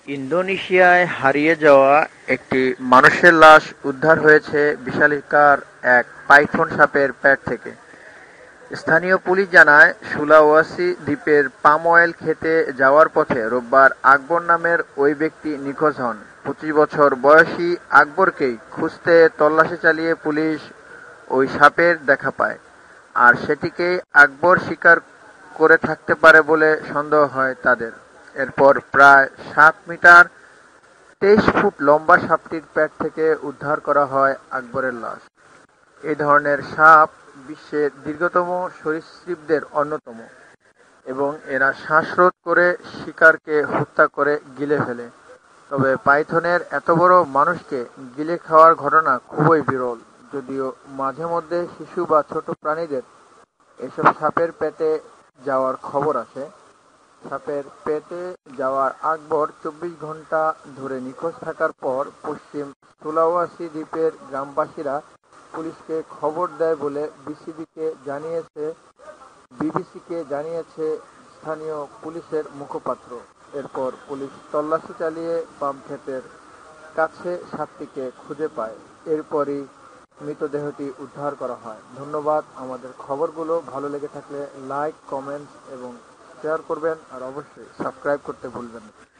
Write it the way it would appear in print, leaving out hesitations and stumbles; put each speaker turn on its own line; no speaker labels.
ইন্দোনেশিয়ায় হারিয়ে যাওয়া একটি মানুষের লাশ উদ্ধার হয়েছে বিশালাকার এক পাইথন সাপের পেট থেকে। স্থানীয় পুলিশ জানায়, সুলাওয়াসি দ্বীপের পাম অয়েল খেতে যাওয়ার পথে রোববার আকবর নামের ওই ব্যক্তি নিখোঁজ হন। ২৫ বছর বয়সী আকবরকেই খুঁজতে তল্লাশি চালিয়ে পুলিশ ওই সাপের দেখা পায়, আর সেটিকেই আকবর শিকার করে থাকতে পারে বলে সন্দেহ হয় তাদের। এরপর প্রায় ৭ মিটার ২৩ ফুট লম্বা সাপটির পেট থেকে উদ্ধার করা হয় আকবরের লাশ। এই ধরনের সাপ বিশ্বের দীর্ঘতম সরীসৃপদের অন্যতম এবং এরা শ্বাসরোধ করে শিকারকে হত্যা করে গিলে ফেলে। তবে পাইথনের এত বড় মানুষকে গিলে খাওয়ার ঘটনা খুবই বিরল, যদিও মাঝে মধ্যে শিশু বা ছোট প্রাণীদের এসব সাপের পেটে যাওয়ার খবর আসে। সাপের পেটে যাওয়া আকবর ২৪ ঘন্টা ধরে নিখোঁজ থাকার পর পশ্চিম সুলাওয়াসি দ্বীপের গ্রামবাসীরা পুলিশকে খবর দেয় বলে বিবিসিকে জানিয়েছে স্থানীয় পুলিশের মুখপাত্র। এরপর পুলিশ তল্লাশি চালিয়ে পাম ক্ষেতের কাছে সাপটিকে খুঁজে পায়। এরপরই মৃতদেহটি উদ্ধার করা হয়। ধন্যবাদ। আমাদের খবরগুলো ভালো লেগে থাকলে লাইক, কমেন্টস এবং শেয়ার করবেন, আর অবশ্যই সাবস্ক্রাইব করতে ভুলবেন না।